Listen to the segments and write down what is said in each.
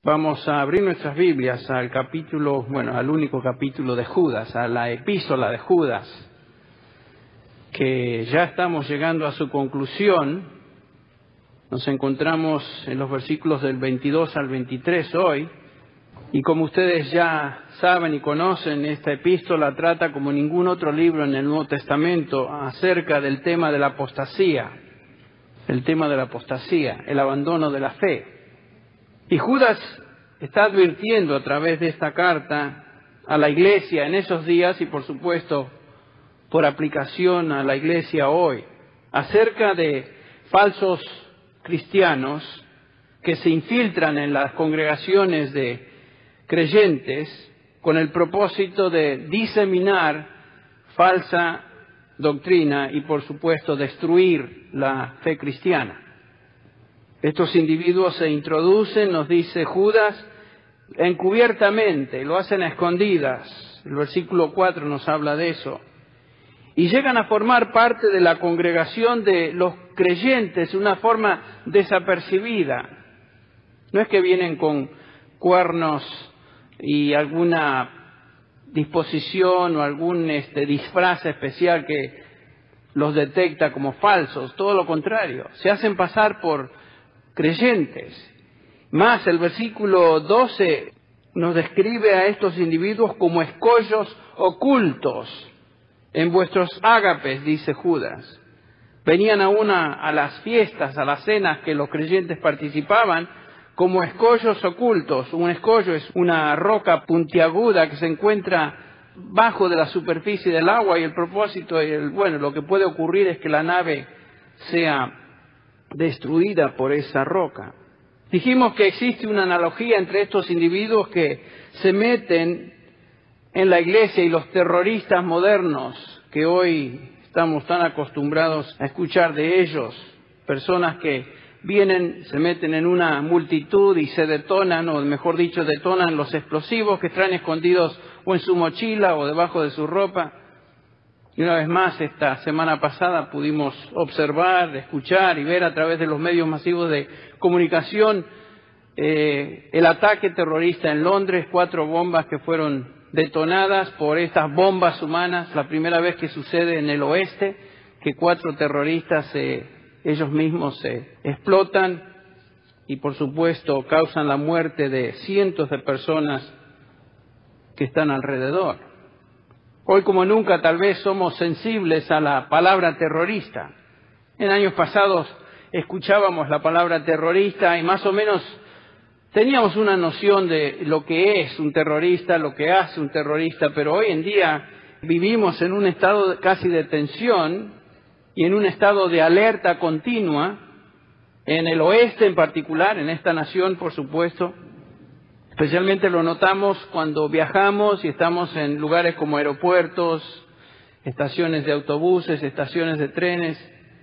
Vamos a abrir nuestras Biblias al capítulo, al único capítulo de Judas, a la epístola de Judas, que ya estamos llegando a su conclusión. Nos encontramos en los versículos del 22 al 23 hoy, y como ustedes ya saben y conocen, esta epístola trata como ningún otro libro en el Nuevo Testamento acerca del tema de la apostasía, el abandono de la fe. Y Judas está advirtiendo a través de esta carta a la iglesia en esos días y por supuesto por aplicación a la iglesia hoy acerca de falsos cristianos que se infiltran en las congregaciones de creyentes con el propósito de diseminar falsa doctrina y por supuesto destruir la fe cristiana. Estos individuos se introducen, nos dice Judas, encubiertamente, lo hacen a escondidas. El versículo 4 nos habla de eso. Y llegan a formar parte de la congregación de los creyentes de una forma desapercibida. No es que vienen con cuernos y alguna disposición o algún disfraz especial que los detecta como falsos. Todo lo contrario, se hacen pasar por creyentes. Más, el versículo 12 nos describe a estos individuos como escollos ocultos en vuestros ágapes, dice Judas. Venían aún a las fiestas, a las cenas que los creyentes participaban, como escollos ocultos. Un escollo es una roca puntiaguda que se encuentra bajo de la superficie del agua, y el propósito, lo que puede ocurrir es que la nave sea destruida por esa roca. Dijimos que existe una analogía entre estos individuos que se meten en la iglesia y los terroristas modernos que hoy estamos tan acostumbrados a escuchar de ellos, personas que vienen, se meten en una multitud y se detonan, o mejor dicho, detonan los explosivos que traen escondidos o en su mochila o debajo de su ropa. Y una vez más, esta semana pasada pudimos observar, escuchar y ver a través de los medios masivos de comunicación el ataque terrorista en Londres, 4 bombas que fueron detonadas por estas bombas humanas. La primera vez que sucede en el oeste, que 4 terroristas ellos mismos se explotan y por supuesto causan la muerte de cientos de personas que están alrededor. Hoy como nunca tal vez somos sensibles a la palabra terrorista. En años pasados escuchábamos la palabra terrorista y más o menos teníamos una noción de lo que es un terrorista, lo que hace un terrorista, pero hoy en día vivimos en un estado casi de tensión y en un estado de alerta continua, en el oeste en particular, en esta nación por supuesto. Especialmente lo notamos cuando viajamos y estamos en lugares como aeropuertos, estaciones de autobuses, estaciones de trenes.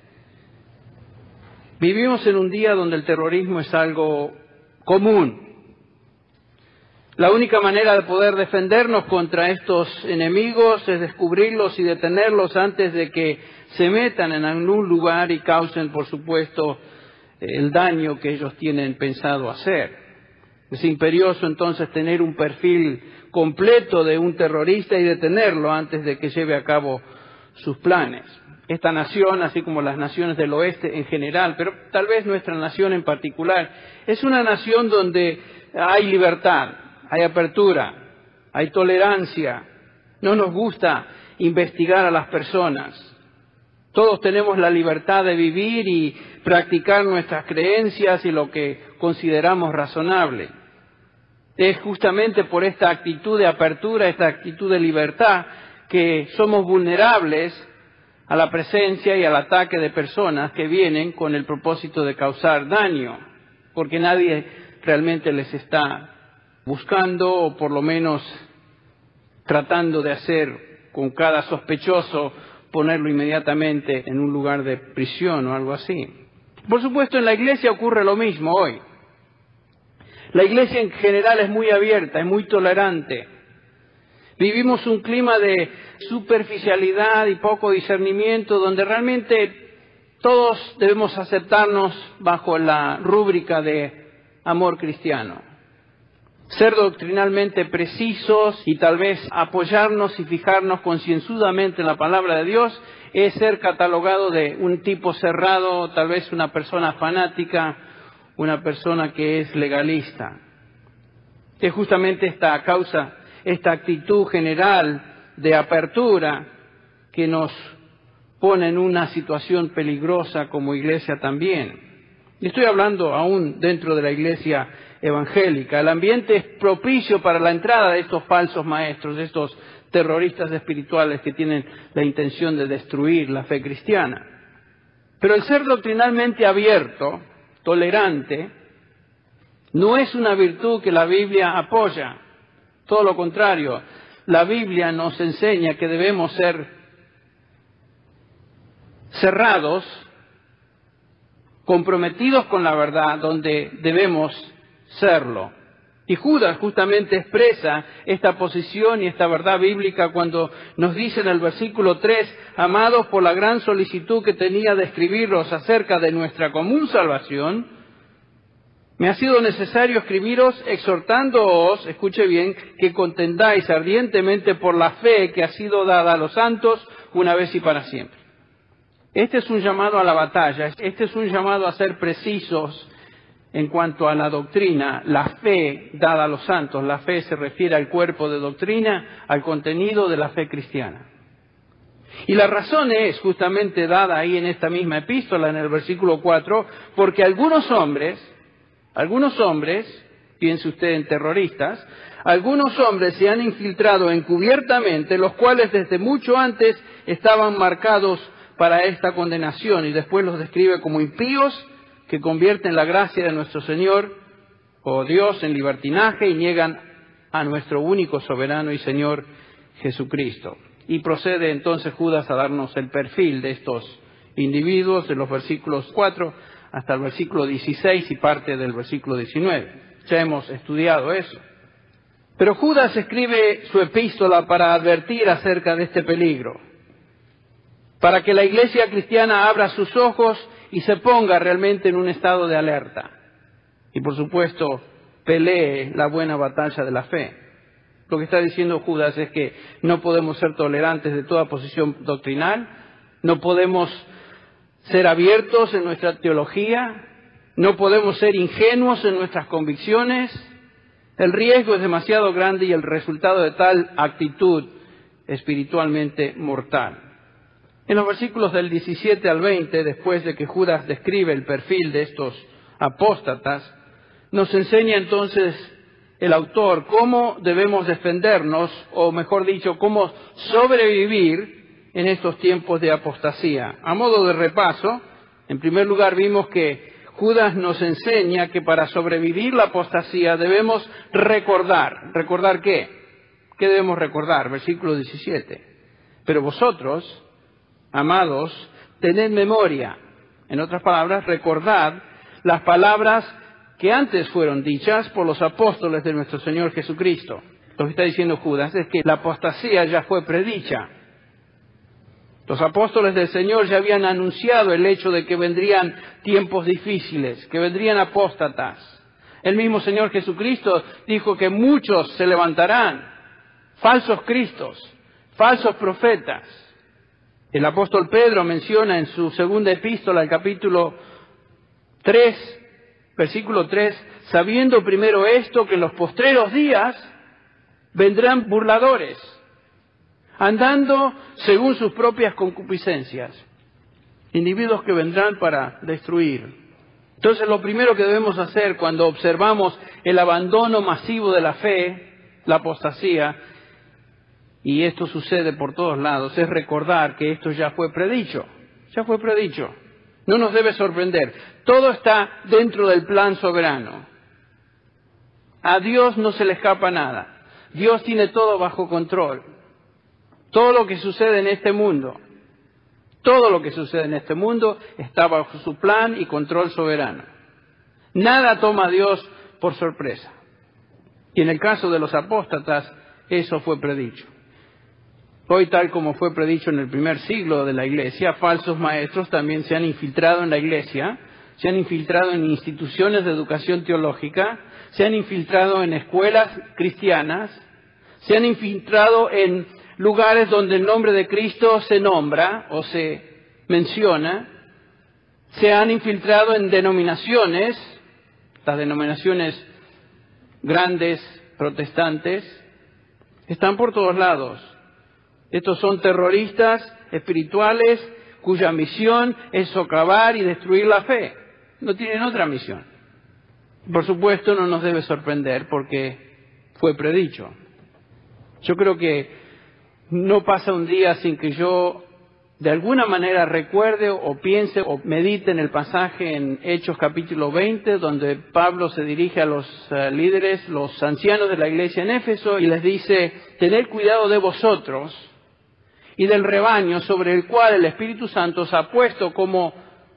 Vivimos en un día donde el terrorismo es algo común. La única manera de poder defendernos contra estos enemigos es descubrirlos y detenerlos antes de que se metan en algún lugar y causen, por supuesto, el daño que ellos tienen pensado hacer. Es imperioso entonces tener un perfil completo de un terrorista y detenerlo antes de que lleve a cabo sus planes. Esta nación, así como las naciones del oeste en general, pero tal vez nuestra nación en particular, es una nación donde hay libertad, hay apertura, hay tolerancia. No nos gusta investigar a las personas. Todos tenemos la libertad de vivir y practicar nuestras creencias y lo que consideramos razonable. Es justamente por esta actitud de apertura, esta actitud de libertad, que somos vulnerables a la presencia y al ataque de personas que vienen con el propósito de causar daño, porque nadie realmente les está buscando o por lo menos tratando de hacer con cada sospechoso ponerlo inmediatamente en un lugar de prisión o algo así. Por supuesto, en la iglesia ocurre lo mismo hoy. La iglesia en general es muy abierta, es muy tolerante. Vivimos un clima de superficialidad y poco discernimiento donde realmente todos debemos aceptarnos bajo la rúbrica de amor cristiano. Ser doctrinalmente precisos y tal vez apoyarnos y fijarnos concienzudamente en la palabra de Dios es ser catalogado de un tipo cerrado, tal vez una persona fanática, una persona que es legalista. Es justamente esta causa, esta actitud general de apertura que nos pone en una situación peligrosa como iglesia también. Y estoy hablando aún dentro de la iglesia evangélica. El ambiente es propicio para la entrada de estos falsos maestros, de estos terroristas espirituales que tienen la intención de destruir la fe cristiana. Pero el ser doctrinalmente abierto, tolerante, no es una virtud que la Biblia apoya. Todo lo contrario, la Biblia nos enseña que debemos ser cerrados, comprometidos con la verdad, donde debemos serlo. Y Judas justamente expresa esta posición y esta verdad bíblica cuando nos dice en el versículo 3, amados, por la gran solicitud que tenía de escribiros acerca de nuestra común salvación, me ha sido necesario escribiros exhortándoos, escuche bien, que contendáis ardientemente por la fe que ha sido dada a los santos una vez y para siempre. Este es un llamado a la batalla, este es un llamado a ser precisos en cuanto a la doctrina, la fe dada a los santos. La fe se refiere al cuerpo de doctrina, al contenido de la fe cristiana. Y la razón es justamente dada ahí en esta misma epístola, en el versículo 4, porque algunos hombres, piense usted en terroristas, algunos hombres se han infiltrado encubiertamente, los cuales desde mucho antes estaban marcados para esta condenación, y después los describe como impíos que convierten la gracia de nuestro Señor o Dios en libertinaje y niegan a nuestro único soberano y Señor Jesucristo. Y procede entonces Judas a darnos el perfil de estos individuos de los versículos 4 hasta el versículo 16 y parte del versículo 19. Ya hemos estudiado eso. Pero Judas escribe su epístola para advertir acerca de este peligro, para que la iglesia cristiana abra sus ojos y se ponga realmente en un estado de alerta. Y por supuesto, pelee la buena batalla de la fe. Lo que está diciendo Judas es que no podemos ser tolerantes de toda posición doctrinal, no podemos ser abiertos en nuestra teología, no podemos ser ingenuos en nuestras convicciones. El riesgo es demasiado grande y el resultado de tal actitud espiritualmente mortal. En los versículos del 17 al 20, después de que Judas describe el perfil de estos apóstatas, nos enseña entonces el autor cómo debemos defendernos, o mejor dicho, cómo sobrevivir en estos tiempos de apostasía. A modo de repaso, en primer lugar vimos que Judas nos enseña que para sobrevivir la apostasía debemos recordar. ¿Recordar qué? ¿Qué debemos recordar? Versículo 17. Pero vosotros, amados, tened memoria. En otras palabras, recordad las palabras que antes fueron dichas por los apóstoles de nuestro Señor Jesucristo. Lo que está diciendo Judas es que la apostasía ya fue predicha. Los apóstoles del Señor ya habían anunciado el hecho de que vendrían tiempos difíciles, que vendrían apóstatas. El mismo Señor Jesucristo dijo que muchos se levantarán, falsos cristos, falsos profetas. El apóstol Pedro menciona en su segunda epístola, el capítulo 3, versículo 3, sabiendo primero esto, que en los postreros días vendrán burladores, andando según sus propias concupiscencias, individuos que vendrán para destruir. Entonces lo primero que debemos hacer cuando observamos el abandono masivo de la fe, la apostasía, y esto sucede por todos lados, es recordar que esto ya fue predicho, No nos debe sorprender. Todo está dentro del plan soberano. A Dios no se le escapa nada. Dios tiene todo bajo control. Todo lo que sucede en este mundo está bajo su plan y control soberano. Nada toma a Dios por sorpresa. Y en el caso de los apóstatas, eso fue predicho. Hoy, tal como fue predicho en el primer siglo de la Iglesia, falsos maestros también se han infiltrado en la Iglesia, se han infiltrado en instituciones de educación teológica, se han infiltrado en escuelas cristianas, se han infiltrado en lugares donde el nombre de Cristo se nombra o se menciona, se han infiltrado en denominaciones, las denominaciones grandes, protestantes, están por todos lados. Estos son terroristas espirituales cuya misión es socavar y destruir la fe. No tienen otra misión. Por supuesto, no nos debe sorprender porque fue predicho. Yo creo que no pasa un día sin que yo de alguna manera recuerde o piense o medite en el pasaje en Hechos capítulo 20, donde Pablo se dirige a los líderes, los ancianos de la iglesia en Éfeso, y les dice: tened cuidado de vosotros y del rebaño sobre el cual el Espíritu Santo os ha puesto como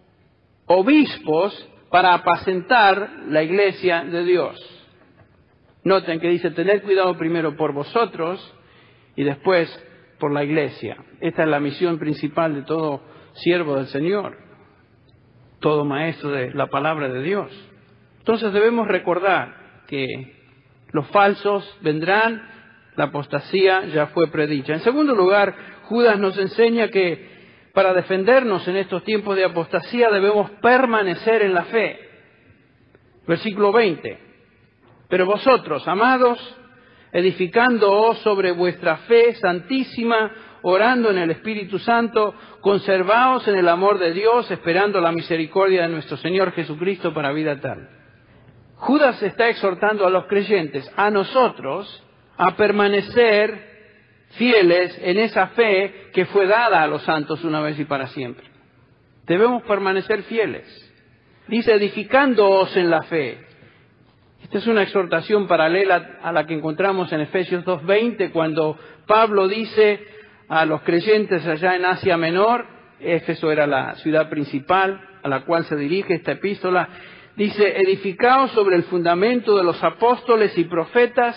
obispos para apacentar la iglesia de Dios. Noten que dice: tened cuidado primero por vosotros y después por la iglesia. Esta es la misión principal de todo siervo del Señor, todo maestro de la palabra de Dios. Entonces debemos recordar que los falsos vendrán, la apostasía ya fue predicha. En segundo lugar, Judas nos enseña que para defendernos en estos tiempos de apostasía debemos permanecer en la fe. Versículo 20. Pero vosotros, amados, edificándoos sobre vuestra fe santísima, orando en el Espíritu Santo, conservaos en el amor de Dios, esperando la misericordia de nuestro Señor Jesucristo para vida eterna. Judas está exhortando a los creyentes, a nosotros, a permanecer fieles en esa fe que fue dada a los santos una vez y para siempre. Debemos permanecer fieles. Dice: edificándoos en la fe. Esta es una exhortación paralela a la que encontramos en Efesios 2:20, cuando Pablo dice a los creyentes allá en Asia Menor, Éfeso era la ciudad principal a la cual se dirige esta epístola, dice: edificaos sobre el fundamento de los apóstoles y profetas,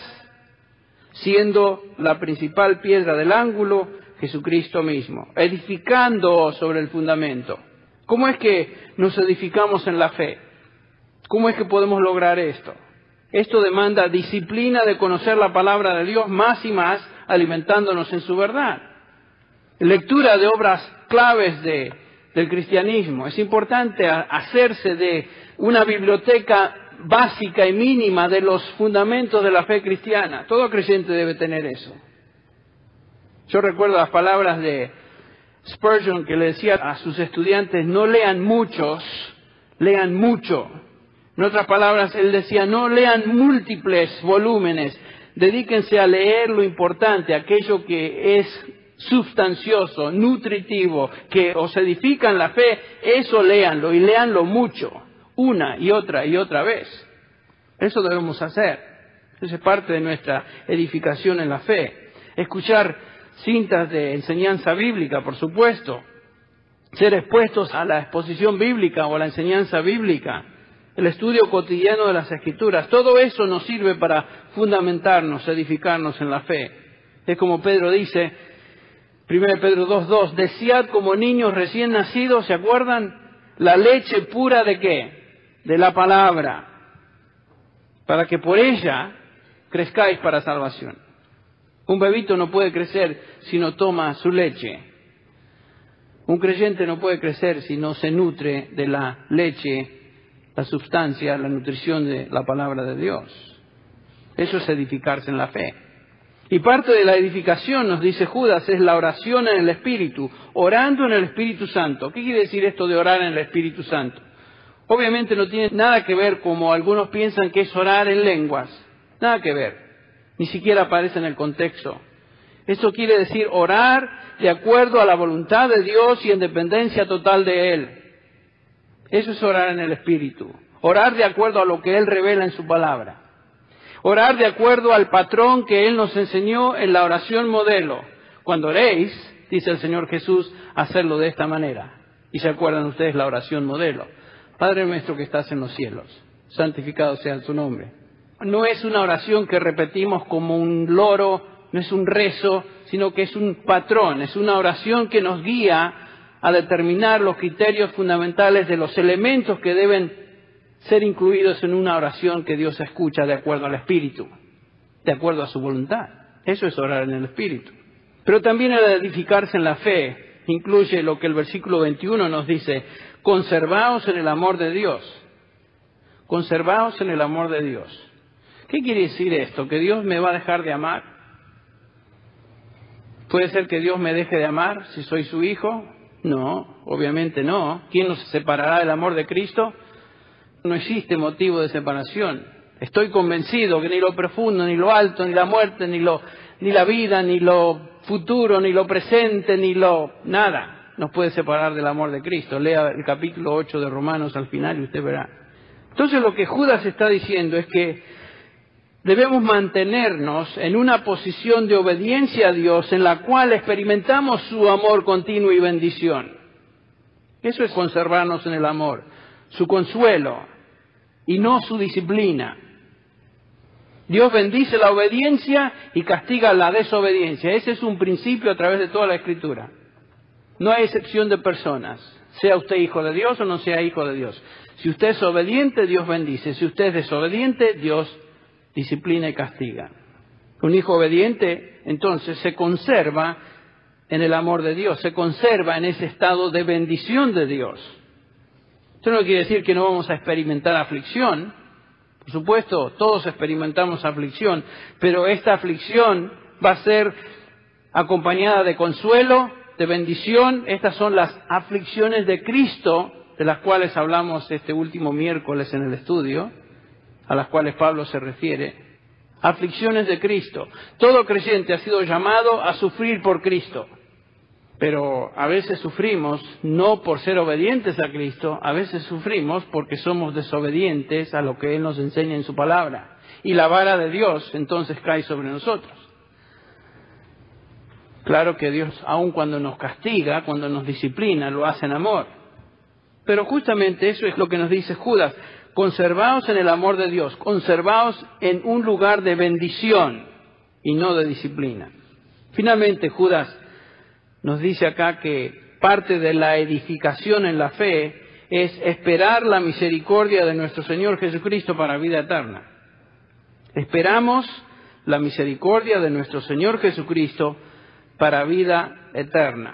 siendo la principal piedra del ángulo Jesucristo mismo. Edificándoos sobre el fundamento. ¿Cómo es que nos edificamos en la fe? ¿Cómo es que podemos lograr esto? Esto demanda disciplina de conocer la palabra de Dios más y más, alimentándonos en su verdad. Lectura de obras claves del cristianismo. Es importante hacerse de una biblioteca básica y mínima de los fundamentos de la fe cristiana. Todo creyente debe tener eso. Yo recuerdo las palabras de Spurgeon, que le decía a sus estudiantes: no lean muchos, lean mucho. En otras palabras, él decía: no lean múltiples volúmenes, dedíquense a leer lo importante, aquello que es sustancioso, nutritivo, que os edifica en la fe, eso léanlo, y léanlo mucho, una y otra vez. Eso debemos hacer. Eso es parte de nuestra edificación en la fe. Escuchar cintas de enseñanza bíblica, por supuesto. Ser expuestos a la exposición bíblica o a la enseñanza bíblica. El estudio cotidiano de las Escrituras. Todo eso nos sirve para fundamentarnos, edificarnos en la fe. Es como Pedro dice, 1 Pedro 2:2, desead como niños recién nacidos, ¿se acuerdan? La leche pura ¿de qué? De la palabra, para que por ella crezcáis para salvación. Un bebito no puede crecer si no toma su leche. Un creyente no puede crecer si no se nutre de la leche, la sustancia, la nutrición de la palabra de Dios. Eso es edificarse en la fe. Y parte de la edificación, nos dice Judas, es la oración en el Espíritu, orando en el Espíritu Santo. ¿Qué quiere decir esto de orar en el Espíritu Santo? Obviamente no tiene nada que ver como algunos piensan que es orar en lenguas. Nada que ver. Ni siquiera aparece en el contexto. Esto quiere decir orar de acuerdo a la voluntad de Dios y en dependencia total de Él. Eso es orar en el Espíritu. Orar de acuerdo a lo que Él revela en su palabra. Orar de acuerdo al patrón que Él nos enseñó en la oración modelo. Cuando oréis, dice el Señor Jesús, hacerlo de esta manera. Y se acuerdan ustedes la oración modelo. Padre nuestro que estás en los cielos, santificado sea tu nombre. No es una oración que repetimos como un loro, no es un rezo, sino que es un patrón, es una oración que nos guía a determinar los criterios fundamentales de los elementos que deben ser incluidos en una oración que Dios escucha de acuerdo al Espíritu, de acuerdo a su voluntad. Eso es orar en el Espíritu. Pero también el edificarse en la fe incluye lo que el versículo 21 nos dice: conservaos en el amor de Dios. Conservaos en el amor de Dios. ¿Qué quiere decir esto? ¿Que Dios me va a dejar de amar? ¿Puede ser que Dios me deje de amar si soy su hijo? No, obviamente no. ¿Quién nos separará del amor de Cristo? No existe motivo de separación. Estoy convencido que ni lo profundo, ni lo alto, ni la muerte, ni la vida, ni lo futuro, ni lo presente, nada nos puede separar del amor de Cristo. Lea el capítulo 8 de Romanos al final y usted verá. Entonces lo que Judas está diciendo es que debemos mantenernos en una posición de obediencia a Dios en la cual experimentamos su amor continuo y bendición. Eso es conservarnos en el amor, su consuelo y no su disciplina. Dios bendice la obediencia y castiga la desobediencia. Ese es un principio a través de toda la Escritura. No hay excepción de personas, sea usted hijo de Dios o no sea hijo de Dios. Si usted es obediente, Dios bendice. Si usted es desobediente, Dios disciplina y castiga. Un hijo obediente, entonces, se conserva en el amor de Dios, se conserva en ese estado de bendición de Dios. Esto no quiere decir que no vamos a experimentar aflicción. Por supuesto, todos experimentamos aflicción, pero esta aflicción va a ser acompañada de consuelo, de bendición. Estas son las aflicciones de Cristo, de las cuales hablamos este último miércoles en el estudio, a las cuales Pablo se refiere. Aflicciones de Cristo. Todo creyente ha sido llamado a sufrir por Cristo. Pero a veces sufrimos no por ser obedientes a Cristo, a veces sufrimos porque somos desobedientes a lo que Él nos enseña en su palabra. Y la vara de Dios entonces cae sobre nosotros. Claro que Dios, aun cuando nos castiga, cuando nos disciplina, lo hace en amor. Pero justamente eso es lo que nos dice Judas: conservaos en el amor de Dios, conservaos en un lugar de bendición y no de disciplina. Finalmente, Judas nos dice acá que parte de la edificación en la fe es esperar la misericordia de nuestro Señor Jesucristo para vida eterna. Esperamos la misericordia de nuestro Señor Jesucristo para vida eterna.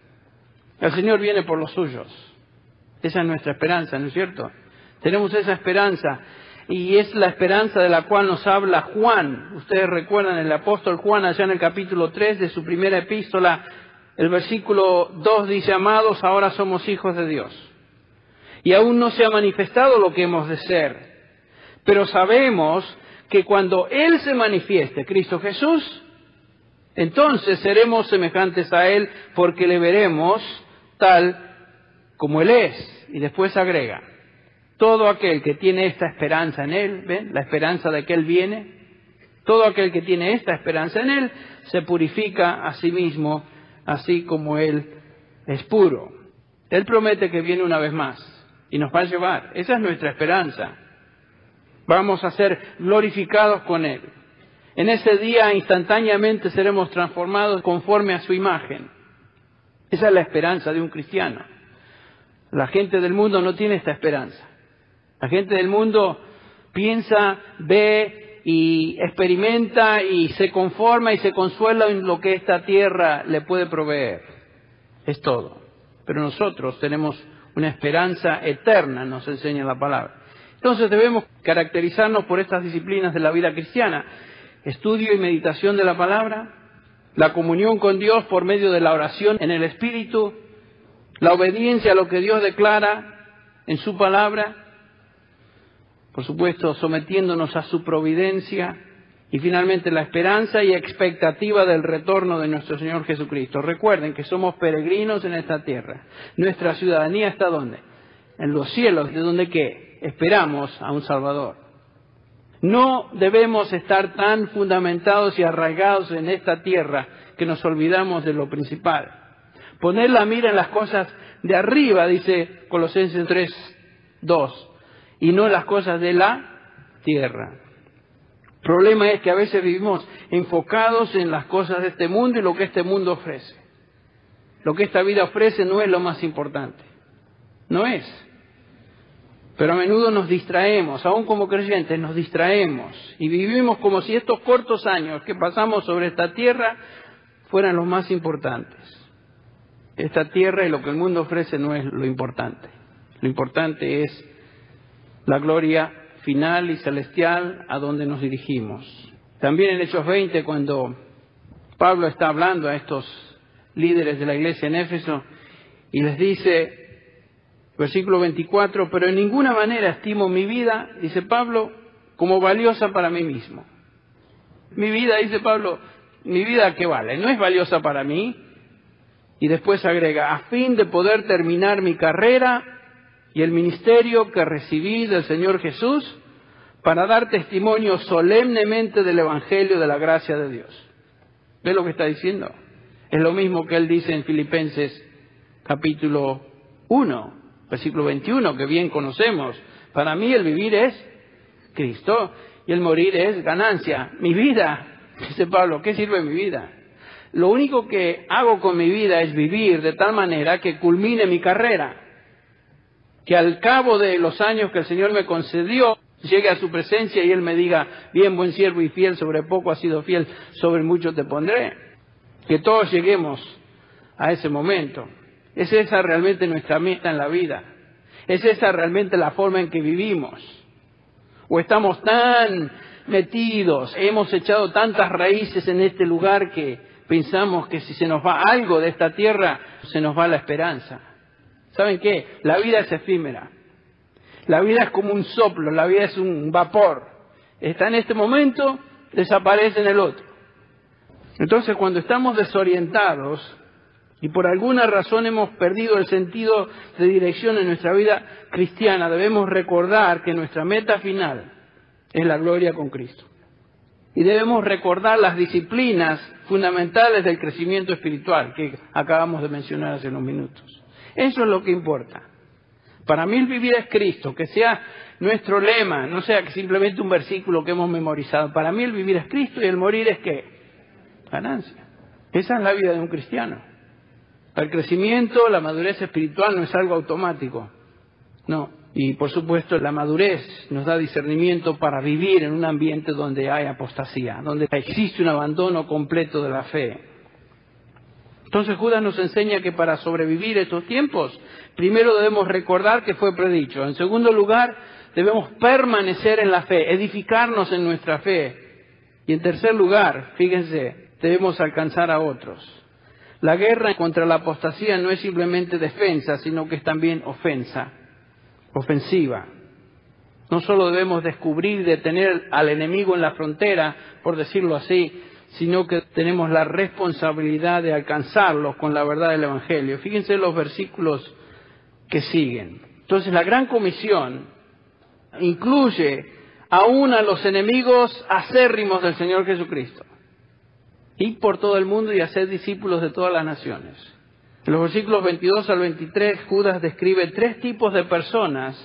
El Señor viene por los suyos. Esa es nuestra esperanza, ¿no es cierto? Tenemos esa esperanza, y es la esperanza de la cual nos habla Juan. Ustedes recuerdan el apóstol Juan allá en el capítulo 3 de su primera epístola, el versículo 2 dice: amados, ahora somos hijos de Dios, y aún no se ha manifestado lo que hemos de ser, pero sabemos que cuando Él se manifieste, Cristo Jesús, entonces seremos semejantes a Él, porque le veremos tal como Él es. Y después agrega: todo aquel que tiene esta esperanza en Él, ¿ven? La esperanza de que Él viene. Todo aquel que tiene esta esperanza en Él se purifica a sí mismo, así como Él es puro. Él promete que viene una vez más y nos va a llevar. Esa es nuestra esperanza. Vamos a ser glorificados con Él. En ese día instantáneamente seremos transformados conforme a su imagen. Esa es la esperanza de un cristiano. La gente del mundo no tiene esta esperanza. La gente del mundo piensa, ve y experimenta y se conforma y se consuela en lo que esta tierra le puede proveer. Es todo. Pero nosotros tenemos una esperanza eterna, nos enseña la palabra. Entonces debemos caracterizarnos por estas disciplinas de la vida cristiana: estudio y meditación de la palabra, la comunión con Dios por medio de la oración en el Espíritu, la obediencia a lo que Dios declara en su palabra, por supuesto sometiéndonos a su providencia, y finalmente la esperanza y expectativa del retorno de nuestro Señor Jesucristo. Recuerden que somos peregrinos en esta tierra. Nuestra ciudadanía está ¿dónde? En los cielos, de donde ¿qué? Esperamos a un Salvador. No debemos estar tan fundamentados y arraigados en esta tierra que nos olvidamos de lo principal. Poner la mira en las cosas de arriba, dice Colosenses 3:2, y no en las cosas de la tierra. El problema es que a veces vivimos enfocados en las cosas de este mundo y lo que este mundo ofrece. Lo que esta vida ofrece no es lo más importante. No es. Pero a menudo nos distraemos, aún como creyentes nos distraemos y vivimos como si estos cortos años que pasamos sobre esta tierra fueran los más importantes. Esta tierra y lo que el mundo ofrece no es lo importante. Lo importante es la gloria final y celestial a donde nos dirigimos. También en Hechos 20, cuando Pablo está hablando a estos líderes de la iglesia en Éfeso y les dice, versículo 24, pero en ninguna manera estimo mi vida, dice Pablo, como valiosa para mí mismo. Mi vida, dice Pablo, mi vida ¿qué vale? No es valiosa para mí. Y después agrega, a fin de poder terminar mi carrera y el ministerio que recibí del Señor Jesús para dar testimonio solemnemente del Evangelio de la gracia de Dios. ¿Ves lo que está diciendo? Es lo mismo que él dice en Filipenses capítulo 1, versículo 21, que bien conocemos. Para mí el vivir es Cristo y el morir es ganancia. Mi vida, dice Pablo, ¿qué sirve mi vida? Lo único que hago con mi vida es vivir de tal manera que culmine mi carrera. Que al cabo de los años que el Señor me concedió, llegue a su presencia y Él me diga, bien, buen siervo y fiel, sobre poco has sido fiel, sobre mucho te pondré. Que todos lleguemos a ese momento. ¿Es esa realmente nuestra meta en la vida? ¿Es esa realmente la forma en que vivimos? ¿O estamos tan metidos, hemos echado tantas raíces en este lugar que pensamos que si se nos va algo de esta tierra, se nos va la esperanza? ¿Saben qué? La vida es efímera. La vida es como un soplo, la vida es un vapor. Está en este momento, desaparece en el otro. Entonces, cuando estamos desorientados y por alguna razón hemos perdido el sentido de dirección en nuestra vida cristiana, debemos recordar que nuestra meta final es la gloria con Cristo. Y debemos recordar las disciplinas fundamentales del crecimiento espiritual que acabamos de mencionar hace unos minutos. Eso es lo que importa. Para mí el vivir es Cristo, que sea nuestro lema, no sea que simplemente un versículo que hemos memorizado. Para mí el vivir es Cristo y el morir es ¿qué? Ganancia. Esa es la vida de un cristiano. El crecimiento, la madurez espiritual no es algo automático. No. Y por supuesto la madurez nos da discernimiento para vivir en un ambiente donde hay apostasía, donde existe un abandono completo de la fe. Entonces Judas nos enseña que para sobrevivir estos tiempos, primero debemos recordar que fue predicho. En segundo lugar, debemos permanecer en la fe, edificarnos en nuestra fe. Y en tercer lugar, fíjense, debemos alcanzar a otros. La guerra contra la apostasía no es simplemente defensa, sino que es también ofensiva. No solo debemos descubrir y detener al enemigo en la frontera, por decirlo así, sino que tenemos la responsabilidad de alcanzarlos con la verdad del Evangelio. Fíjense los versículos que siguen. Entonces la gran comisión incluye aún a los enemigos acérrimos del Señor Jesucristo. Ir por todo el mundo y hacer discípulos de todas las naciones. En los versículos 22 al 23, Judas describe 3 tipos de personas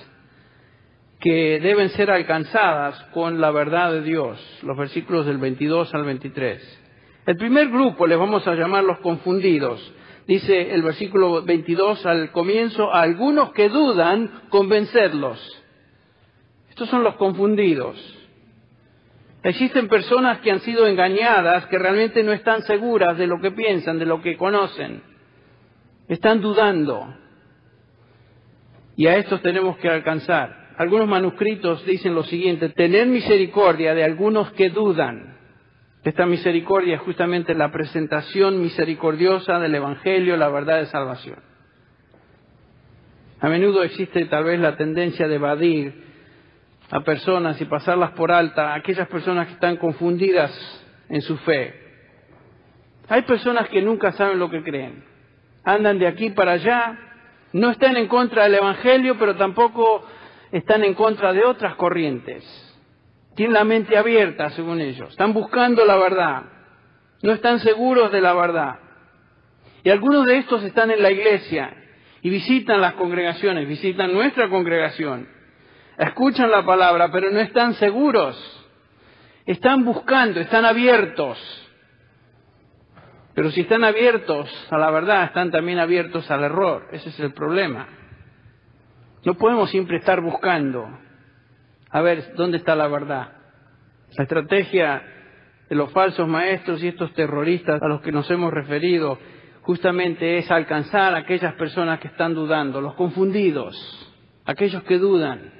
que deben ser alcanzadas con la verdad de Dios. Los versículos del 22 al 23. El primer grupo les vamos a llamar los confundidos. Dice el versículo 22 al comienzo, a algunos que dudan, convencerlos. Estos son los confundidos. Existen personas que han sido engañadas, que realmente no están seguras de lo que piensan, de lo que conocen. Están dudando. Y a estos tenemos que alcanzar. Algunos manuscritos dicen lo siguiente: tener misericordia de algunos que dudan. Esta misericordia es justamente la presentación misericordiosa del Evangelio, la verdad de salvación. A menudo existe tal vez la tendencia de evadir a personas y pasarlas por alta, a aquellas personas que están confundidas en su fe. Hay personas que nunca saben lo que creen. Andan de aquí para allá, no están en contra del Evangelio, pero tampoco están en contra de otras corrientes. Tienen la mente abierta, según ellos. Están buscando la verdad. No están seguros de la verdad. Y algunos de estos están en la iglesia y visitan las congregaciones, visitan nuestra congregación. Escuchan la palabra, pero no están seguros. Están buscando, están abiertos. Pero si están abiertos a la verdad, están también abiertos al error. Ese es el problema. No podemos siempre estar buscando a ver dónde está la verdad. La estrategia de los falsos maestros y estos terroristas a los que nos hemos referido justamente es alcanzar a aquellas personas que están dudando, los confundidos, aquellos que dudan.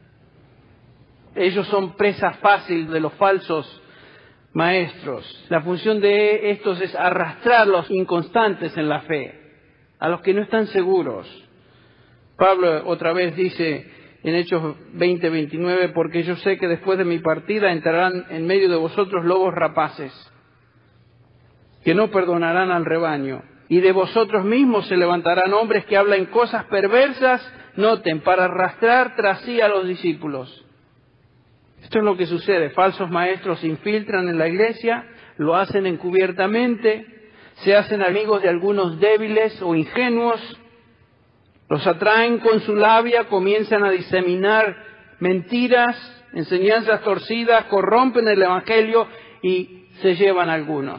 Ellos son presa fácil de los falsos maestros. La función de estos es arrastrar a los inconstantes en la fe, a los que no están seguros. Pablo otra vez dice en Hechos 20:29, porque yo sé que después de mi partida entrarán en medio de vosotros lobos rapaces, que no perdonarán al rebaño, y de vosotros mismos se levantarán hombres que hablan cosas perversas, noten, para arrastrar tras sí a los discípulos. Esto es lo que sucede. Falsos maestros se infiltran en la iglesia, lo hacen encubiertamente, se hacen amigos de algunos débiles o ingenuos, los atraen con su labia, comienzan a diseminar mentiras, enseñanzas torcidas, corrompen el evangelio y se llevan a algunos.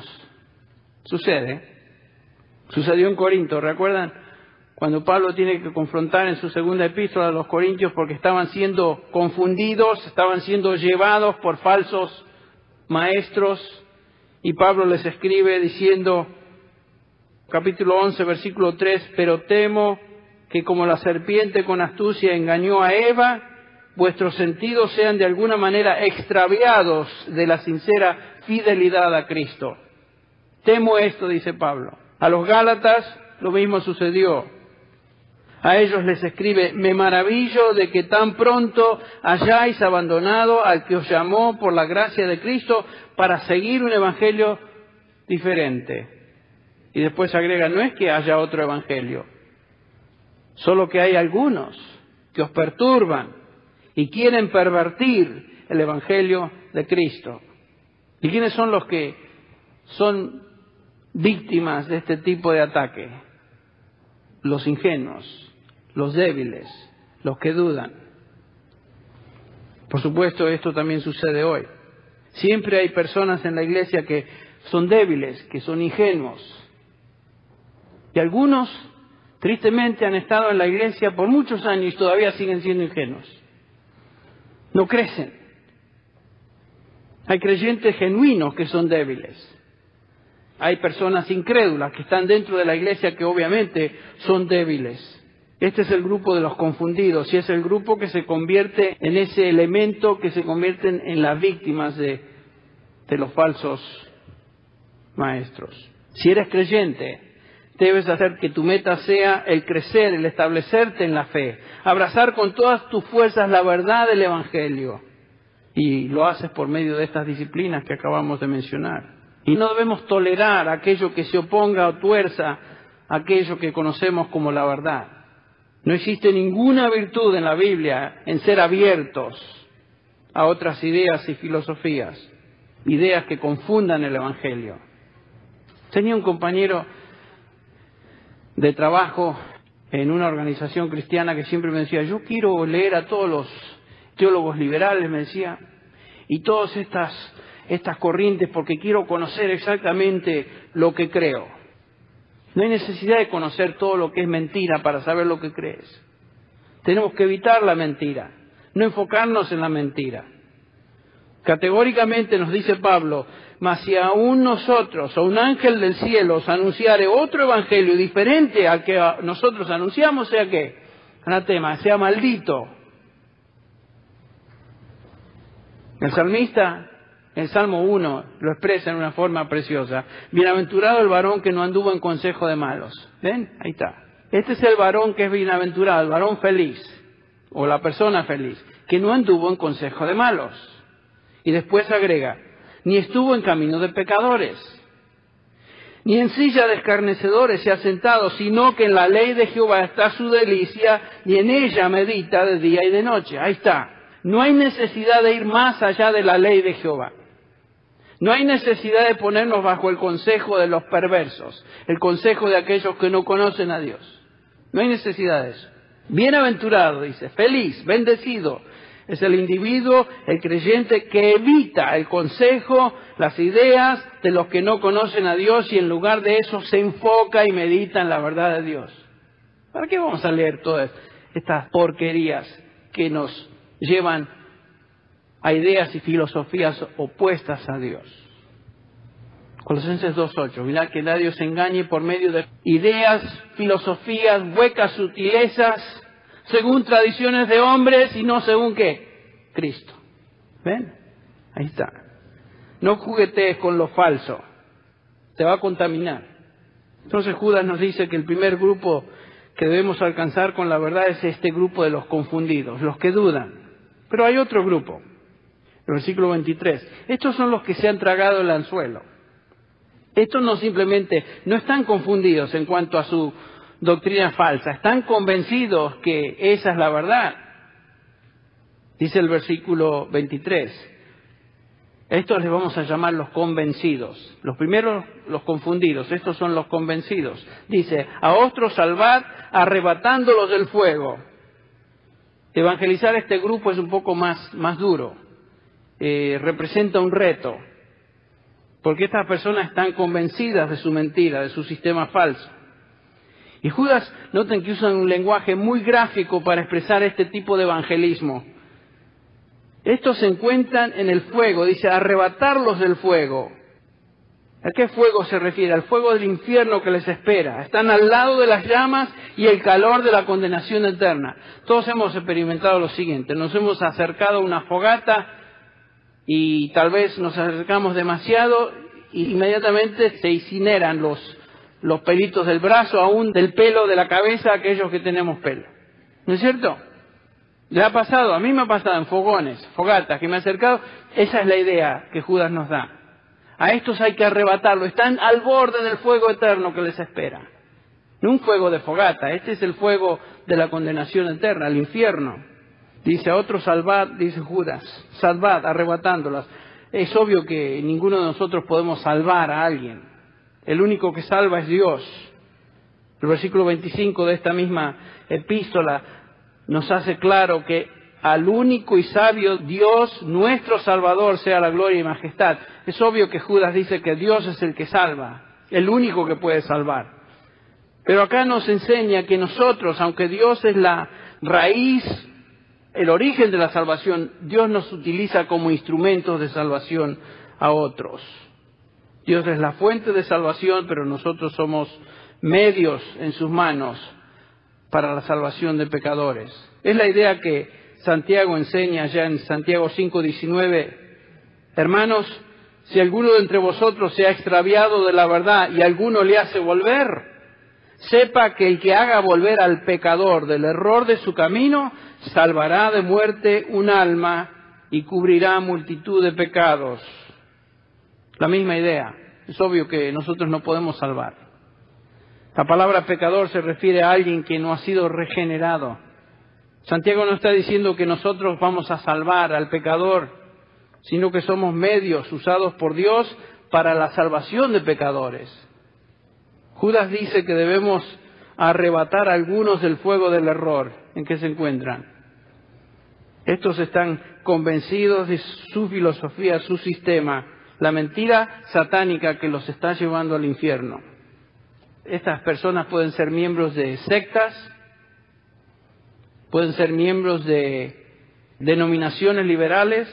Sucedió en Corinto, ¿recuerdan? Cuando Pablo tiene que confrontar en su segunda epístola a los corintios porque estaban siendo confundidos, estaban siendo llevados por falsos maestros, y Pablo les escribe diciendo, capítulo 11, versículo 3, pero temo que como la serpiente con astucia engañó a Eva, vuestros sentidos sean de alguna manera extraviados de la sincera fidelidad a Cristo. Temo esto, dice Pablo. A los Gálatas lo mismo sucedió. A ellos les escribe, me maravillo de que tan pronto hayáis abandonado al que os llamó por la gracia de Cristo para seguir un evangelio diferente. Y después agrega, no es que haya otro evangelio, solo que hay algunos que os perturban y quieren pervertir el evangelio de Cristo. ¿Y quiénes son los que son víctimas de este tipo de ataque? Los ingenuos, los débiles, los que dudan. Por supuesto, esto también sucede hoy. Siempre hay personas en la iglesia que son débiles, que son ingenuos. Y algunos, tristemente, han estado en la iglesia por muchos años y todavía siguen siendo ingenuos. No crecen. Hay creyentes genuinos que son débiles. Hay personas incrédulas que están dentro de la iglesia que obviamente son débiles. Este es el grupo de los confundidos y es el grupo que se convierte en ese elemento que se convierten en las víctimas de los falsos maestros. Si eres creyente, debes hacer que tu meta sea el crecer, el establecerte en la fe, abrazar con todas tus fuerzas la verdad del Evangelio. Y lo haces por medio de estas disciplinas que acabamos de mencionar. Y no debemos tolerar aquello que se oponga o tuerza aquello que conocemos como la verdad. No existe ninguna virtud en la Biblia en ser abiertos a otras ideas y filosofías, ideas que confundan el Evangelio. Tenía un compañero de trabajo en una organización cristiana que siempre me decía, yo quiero leer a todos los teólogos liberales, me decía, y todas estas corrientes porque quiero conocer exactamente lo que creo. No hay necesidad de conocer todo lo que es mentira para saber lo que crees. Tenemos que evitar la mentira, no enfocarnos en la mentira. Categóricamente nos dice Pablo, mas si aún nosotros o un ángel del cielo os anunciare otro evangelio diferente al que nosotros anunciamos, sea que, anatema, sea maldito. El salmista, el Salmo 1, lo expresa en una forma preciosa. Bienaventurado el varón que no anduvo en consejo de malos. ¿Ven? Ahí está. Este es el varón que es bienaventurado, el varón feliz, o la persona feliz, que no anduvo en consejo de malos. Y después agrega, ni estuvo en camino de pecadores, ni en silla de escarnecedores se ha sentado, sino que en la ley de Jehová está su delicia, y en ella medita de día y de noche. Ahí está. No hay necesidad de ir más allá de la ley de Jehová. No hay necesidad de ponernos bajo el consejo de los perversos, el consejo de aquellos que no conocen a Dios. No hay necesidad de eso. Bienaventurado, dice, feliz, bendecido, Es el individuo, el creyente, que evita el consejo, las ideas de los que no conocen a Dios y en lugar de eso se enfoca y medita en la verdad de Dios. ¿Para qué vamos a leer todas estas porquerías que nos llevan a ideas y filosofías opuestas a Dios? Colosenses 2:8, mirad que nadie os engañe por medio de ideas, filosofías, huecas sutilezas, según tradiciones de hombres y no según ¿qué? Cristo. ¿Ven? Ahí está. No juguetees con lo falso, te va a contaminar. Entonces Judas nos dice que el primer grupo que debemos alcanzar con la verdad es este grupo de los confundidos, los que dudan. Pero hay otro grupo, el versículo 23. Estos son los que se han tragado el anzuelo. Estos no están confundidos en cuanto a su doctrina falsa, están convencidos que esa es la verdad. Dice el versículo 23, estos les vamos a llamar los convencidos. Los primeros, los confundidos, estos son los convencidos. Dice, a otros salvad arrebatándolos del fuego. Evangelizar este grupo es un poco más duro, representa un reto, porque estas personas están convencidas de su mentira, de su sistema falso. Y Judas, noten que usan un lenguaje muy gráfico para expresar este tipo de evangelismo. Estos se encuentran en el fuego, dice, arrebatarlos del fuego. ¿A qué fuego se refiere? Al fuego del infierno que les espera. Están al lado de las llamas y el calor de la condenación eterna. Todos hemos experimentado lo siguiente, nos hemos acercado a una fogata y tal vez nos acercamos demasiado y inmediatamente se incineran los pelitos del brazo, aún del pelo de la cabeza, aquellos que tenemos pelo. ¿No es cierto? ¿Le ha pasado? A mí me ha pasado en fogatas, que me he acercado. Esa es la idea que Judas nos da. A estos hay que arrebatarlo. Están al borde del fuego eterno que les espera. No un fuego de fogata, este es el fuego de la condenación eterna, el infierno. Dice, a otros salvad, dice Judas, salvad, arrebatándolas. Es obvio que ninguno de nosotros podemos salvar a alguien. El único que salva es Dios. El versículo 25 de esta misma epístola nos hace claro que al único y sabio Dios, nuestro Salvador, sea la gloria y majestad. Es obvio que Judas dice que Dios es el que salva, el único que puede salvar. Pero acá nos enseña que nosotros, aunque Dios es la raíz, el origen de la salvación, Dios nos utiliza como instrumentos de salvación a otros. Dios es la fuente de salvación, pero nosotros somos medios en sus manos para la salvación de pecadores. Es la idea que Santiago enseña ya en Santiago 5:19. Hermanos, si alguno de entre vosotros se ha extraviado de la verdad y alguno le hace volver, sepa que el que haga volver al pecador del error de su camino, salvará de muerte un alma y cubrirá multitud de pecados. La misma idea. Es obvio que nosotros no podemos salvar. La palabra pecador se refiere a alguien que no ha sido regenerado. Santiago no está diciendo que nosotros vamos a salvar al pecador, sino que somos medios usados por Dios para la salvación de pecadores. Judas dice que debemos arrebatar a algunos del fuego del error en que se encuentran. Estos están convencidos de su filosofía, su sistema, la mentira satánica que los está llevando al infierno. Estas personas pueden ser miembros de sectas, pueden ser miembros de denominaciones liberales,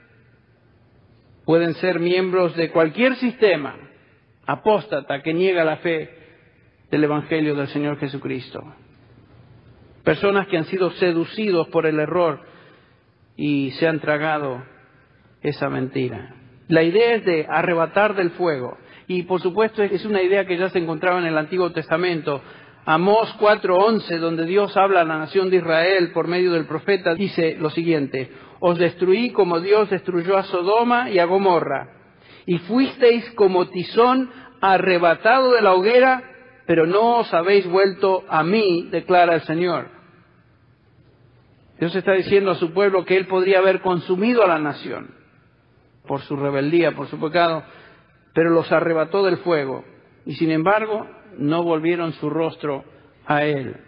pueden ser miembros de cualquier sistema apóstata que niega la fe del Evangelio del Señor Jesucristo. Personas que han sido seducidos por el error y se han tragado esa mentira. La idea es de arrebatar del fuego. Y por supuesto es una idea que ya se encontraba en el Antiguo Testamento. Amós 4:11, donde Dios habla a la nación de Israel por medio del profeta, dice lo siguiente: os destruí como Dios destruyó a Sodoma y a Gomorra, y fuisteis como tizón arrebatado de la hoguera, pero no os habéis vuelto a mí, declara el Señor. Dios está diciendo a su pueblo que Él podría haber consumido a la nación por su rebeldía, por su pecado, pero los arrebató del fuego, y sin embargo no volvieron su rostro a Él.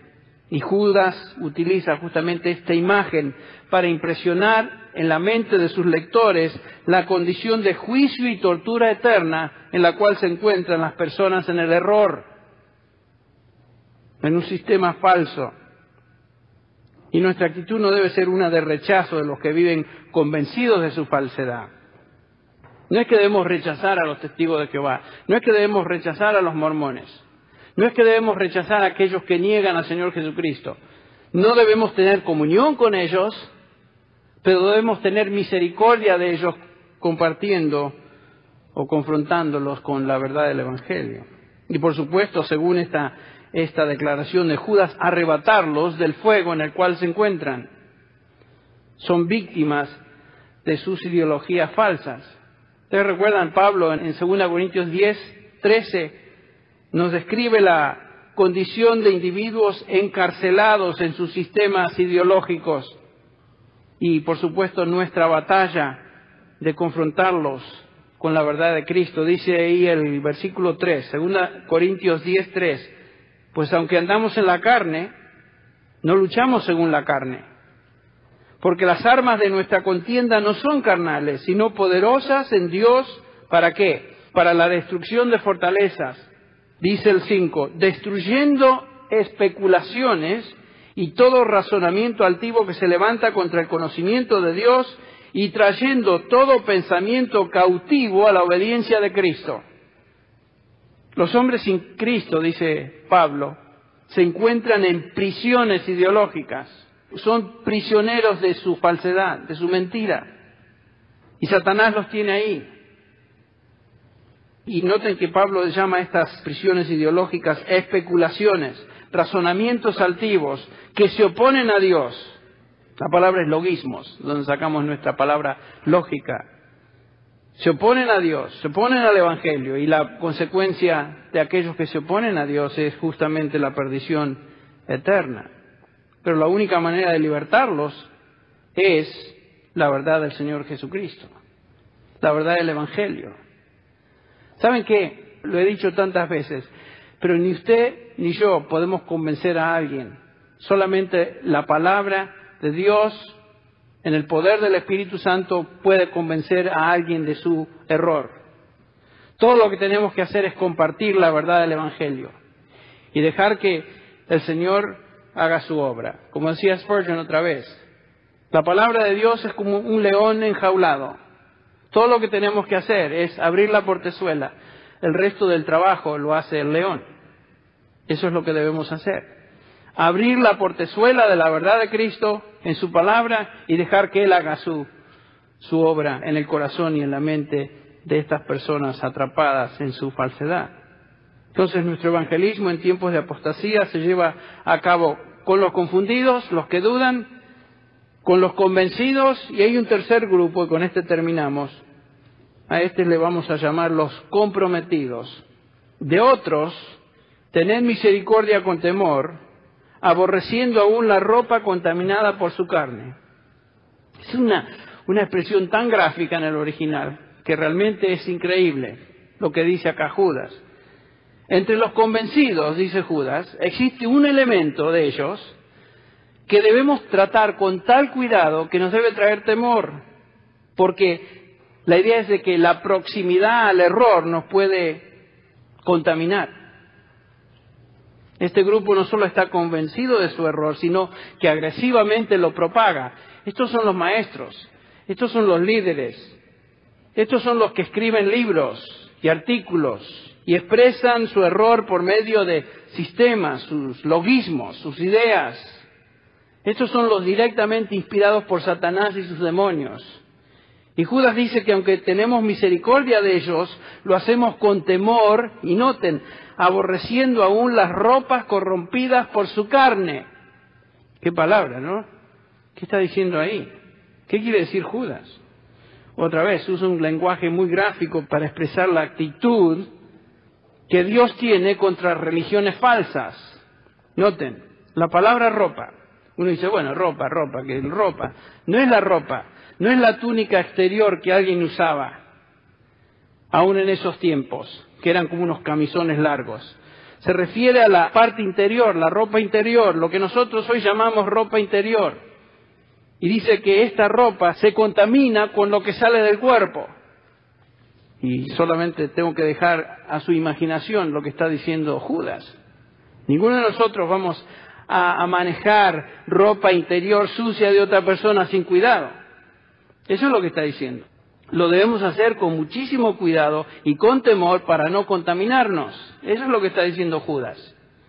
Y Judas utiliza justamente esta imagen para impresionar en la mente de sus lectores la condición de juicio y tortura eterna en la cual se encuentran las personas en el error, en un sistema falso. Y nuestra actitud no debe ser una de rechazo de los que viven convencidos de su falsedad. No es que debemos rechazar a los testigos de Jehová, no es que debemos rechazar a los mormones, no es que debemos rechazar a aquellos que niegan al Señor Jesucristo. No debemos tener comunión con ellos, pero debemos tener misericordia de ellos compartiendo o confrontándolos con la verdad del Evangelio. Y por supuesto, según esta declaración de Judas, arrebatarlos del fuego en el cual se encuentran. Son víctimas de sus ideologías falsas. Ustedes recuerdan, Pablo en 2 Corintios 10:13 nos describe la condición de individuos encarcelados en sus sistemas ideológicos y, por supuesto, nuestra batalla de confrontarlos con la verdad de Cristo. Dice ahí el versículo 3, 2 Corintios 10:3, pues aunque andamos en la carne, no luchamos según la carne, porque las armas de nuestra contienda no son carnales, sino poderosas en Dios. ¿Para qué? Para la destrucción de fortalezas. Dice el 5, destruyendo especulaciones y todo razonamiento altivo que se levanta contra el conocimiento de Dios y trayendo todo pensamiento cautivo a la obediencia de Cristo. Los hombres sin Cristo, dice Pablo, se encuentran en prisiones ideológicas. Son prisioneros de su falsedad, de su mentira. Y Satanás los tiene ahí. Y noten que Pablo llama a estas prisiones ideológicas especulaciones, razonamientos altivos que se oponen a Dios. La palabra es logismos, donde sacamos nuestra palabra lógica. Se oponen a Dios, se oponen al Evangelio, y la consecuencia de aquellos que se oponen a Dios es justamente la perdición eterna. Pero la única manera de libertarlos es la verdad del Señor Jesucristo, la verdad del Evangelio. ¿Saben qué? Lo he dicho tantas veces, pero ni usted ni yo podemos convencer a alguien. Solamente la palabra de Dios, en el poder del Espíritu Santo, puede convencer a alguien de su error. Todo lo que tenemos que hacer es compartir la verdad del Evangelio y dejar que el Señor haga su obra. Como decía Spurgeon otra vez, la palabra de Dios es como un león enjaulado. Todo lo que tenemos que hacer es abrir la portezuela. El resto del trabajo lo hace el león. Eso es lo que debemos hacer. Abrir la portezuela de la verdad de Cristo en su palabra y dejar que Él haga su obra en el corazón y en la mente de estas personas atrapadas en su falsedad. Entonces nuestro evangelismo en tiempos de apostasía se lleva a cabo con los confundidos, los que dudan, con los convencidos, y hay un tercer grupo, y con este terminamos. A este le vamos a llamar los comprometidos. De otros, tened misericordia con temor, aborreciendo aún la ropa contaminada por su carne. Es una expresión tan gráfica en el original, que realmente es increíble lo que dice acá Judas. Entre los convencidos, dice Judas, existe un elemento de ellos que debemos tratar con tal cuidado que nos debe traer temor, porque la idea es de que la proximidad al error nos puede contaminar. Este grupo no solo está convencido de su error, sino que agresivamente lo propaga. Estos son los maestros, estos son los líderes, estos son los que escriben libros y artículos y expresan su error por medio de sistemas, sus logismos, sus ideas. Estos son los directamente inspirados por Satanás y sus demonios. Y Judas dice que aunque tenemos misericordia de ellos, lo hacemos con temor, y noten, aborreciendo aún las ropas corrompidas por su carne. Qué palabra, ¿no? ¿Qué está diciendo ahí? ¿Qué quiere decir Judas? Otra vez, usa un lenguaje muy gráfico para expresar la actitud que Dios tiene contra religiones falsas. Noten, la palabra ropa. Uno dice, bueno, ropa. No es la ropa, no es la túnica exterior que alguien usaba, aún en esos tiempos, que eran como unos camisones largos. Se refiere a la parte interior, la ropa interior, lo que nosotros hoy llamamos ropa interior. Y dice que esta ropa se contamina con lo que sale del cuerpo. Y solamente tengo que dejar a su imaginación lo que está diciendo Judas. Ninguno de nosotros vamos a manejar ropa interior sucia de otra persona sin cuidado. Eso es lo que está diciendo. Lo debemos hacer con muchísimo cuidado y con temor para no contaminarnos. Eso es lo que está diciendo Judas.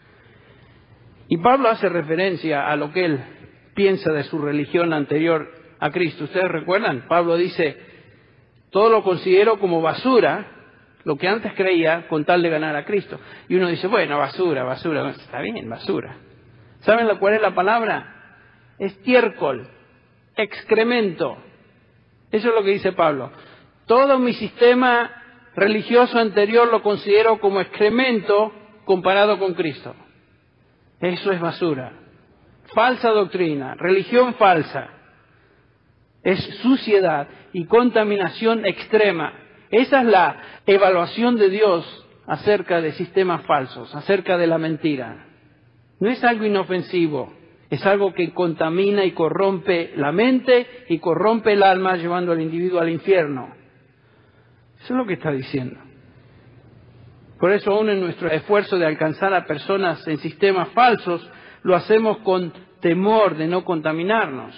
Y Pablo hace referencia a lo que él piensa de su religión anterior a Cristo. ¿Ustedes recuerdan? Pablo dice, todo lo considero como basura, lo que antes creía, con tal de ganar a Cristo. Y uno dice, bueno, basura, está bien, basura. ¿Saben cuál es la palabra? Estiércol, excremento. Eso es lo que dice Pablo. Todo mi sistema religioso anterior lo considero como excremento comparado con Cristo. Eso es basura. Falsa doctrina, religión falsa. Es suciedad y contaminación extrema. Esa es la evaluación de Dios acerca de sistemas falsos, acerca de la mentira. No es algo inofensivo. Es algo que contamina y corrompe la mente y corrompe el alma, llevando al individuo al infierno. Eso es lo que está diciendo. Por eso, aún en nuestro esfuerzo de alcanzar a personas en sistemas falsos, lo hacemos con temor de no contaminarnos.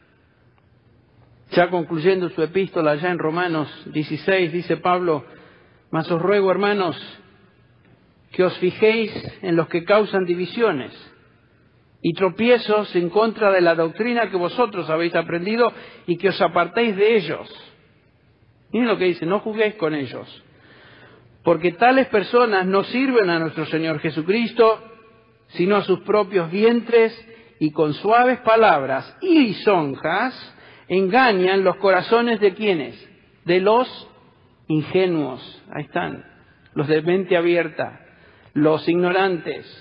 Ya concluyendo su epístola, ya en Romanos 16, dice Pablo, mas os ruego, hermanos, que os fijéis en los que causan divisiones y tropiezos en contra de la doctrina que vosotros habéis aprendido y que os apartéis de ellos. Miren lo que dice, no juguéis con ellos, porque tales personas no sirven a nuestro Señor Jesucristo, sino a sus propios vientres, y con suaves palabras y lisonjas engañan los corazones de ¿quiénes? De los ingenuos. Ahí están, los de mente abierta, los ignorantes.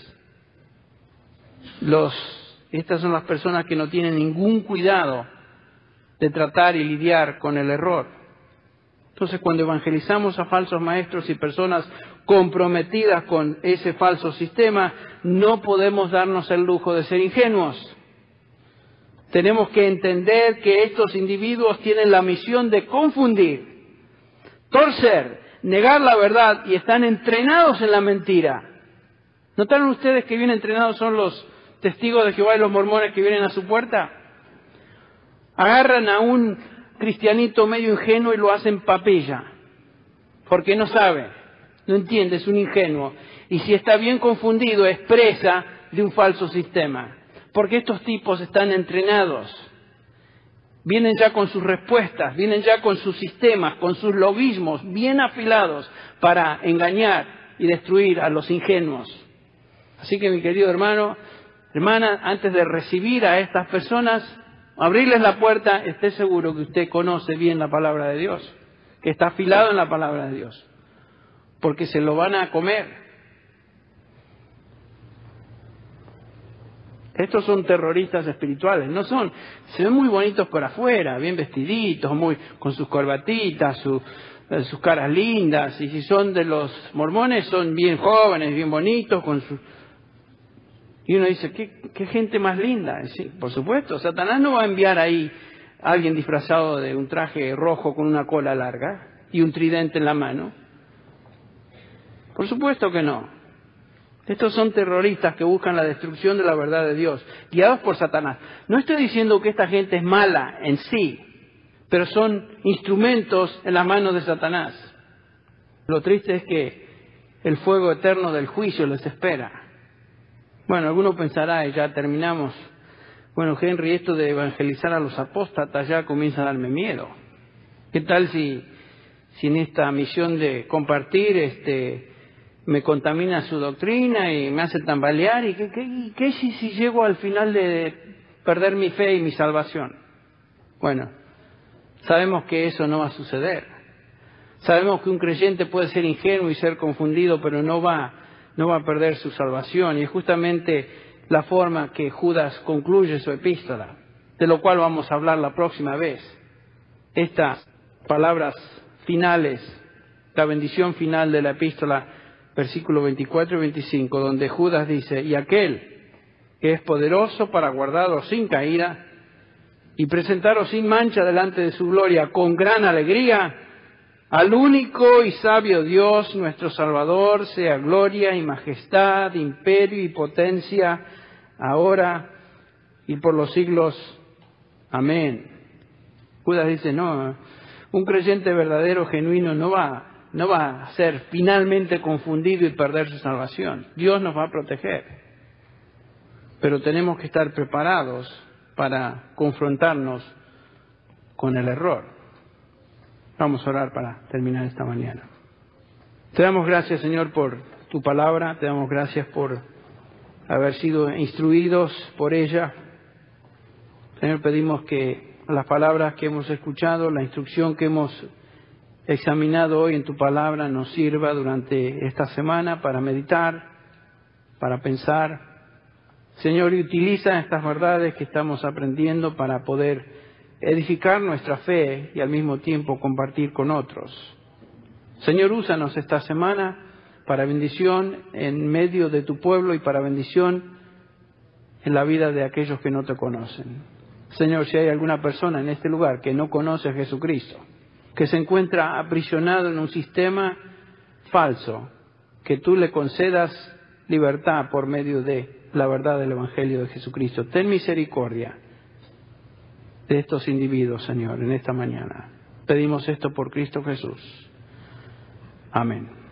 Estas son las personas que no tienen ningún cuidado de tratar y lidiar con el error. Entonces, cuando evangelizamos a falsos maestros y personas comprometidas con ese falso sistema, no podemos darnos el lujo de ser ingenuos. Tenemos que entender que estos individuos tienen la misión de confundir, torcer, negar la verdad y están entrenados en la mentira. ¿Notaron ustedes que bien entrenados son los testigos de Jehová y los mormones que vienen a su puerta? Agarran a un cristianito medio ingenuo y lo hacen papilla, porque no sabe, no entiende, es un ingenuo. Y si está bien confundido, es presa de un falso sistema, porque estos tipos están entrenados. Vienen ya con sus respuestas, vienen ya con sus sistemas, con sus logismos bien afilados para engañar y destruir a los ingenuos. Así que, mi querido hermano, hermana, antes de recibir a estas personas, abrirles la puerta, esté seguro que usted conoce bien la palabra de Dios, que está afilado en la palabra de Dios, porque se lo van a comer. Estos son terroristas espirituales, se ven muy bonitos por afuera, bien vestiditos, con sus corbatitas, sus caras lindas, y si son de los mormones son bien jóvenes, bien bonitos, y uno dice, ¿qué gente más linda? Sí, por supuesto, Satanás no va a enviar ahí a alguien disfrazado de un traje rojo con una cola larga y un tridente en la mano. Por supuesto que no. Estos son terroristas que buscan la destrucción de la verdad de Dios, guiados por Satanás. No estoy diciendo que esta gente es mala en sí, pero son instrumentos en las manos de Satanás. Lo triste es que el fuego eterno del juicio les espera. Bueno, alguno pensará, y ya terminamos, bueno, Henry, esto de evangelizar a los apóstatas ya comienza a darme miedo. ¿Qué tal si en esta misión de compartir me contamina su doctrina y me hace tambalear? ¿Y qué si llego al final de perder mi fe y mi salvación? Bueno, sabemos que eso no va a suceder. Sabemos que un creyente puede ser ingenuo y ser confundido, pero no va a perder su salvación. Y es justamente la forma que Judas concluye su epístola, de lo cual vamos a hablar la próxima vez. Estas palabras finales, la bendición final de la epístola, versículos 24 y 25, donde Judas dice, y aquel que es poderoso para guardaros sin caída y presentaros sin mancha delante de su gloria con gran alegría, al único y sabio Dios, nuestro Salvador, sea gloria y majestad, imperio y potencia, ahora y por los siglos. Amén. Judas dice, no, un creyente verdadero, genuino, no va a ser finalmente confundido y perder su salvación. Dios nos va a proteger. Pero tenemos que estar preparados para confrontarnos con el error. Vamos a orar para terminar esta mañana. Te damos gracias, Señor, por tu palabra. Te damos gracias por haber sido instruidos por ella. Señor, pedimos que las palabras que hemos escuchado, la instrucción que hemos examinado hoy en tu palabra nos sirva durante esta semana para meditar, para pensar. Señor, y utiliza estas verdades que estamos aprendiendo para poder edificar nuestra fe y al mismo tiempo compartir con otros. Señor, úsanos esta semana para bendición en medio de tu pueblo y para bendición en la vida de aquellos que no te conocen. Señor, si hay alguna persona en este lugar que no conoce a Jesucristo, que se encuentra aprisionado en un sistema falso, que tú le concedas libertad por medio de la verdad del Evangelio de Jesucristo. Ten misericordia de estos individuos, Señor, en esta mañana. Pedimos esto por Cristo Jesús. Amén.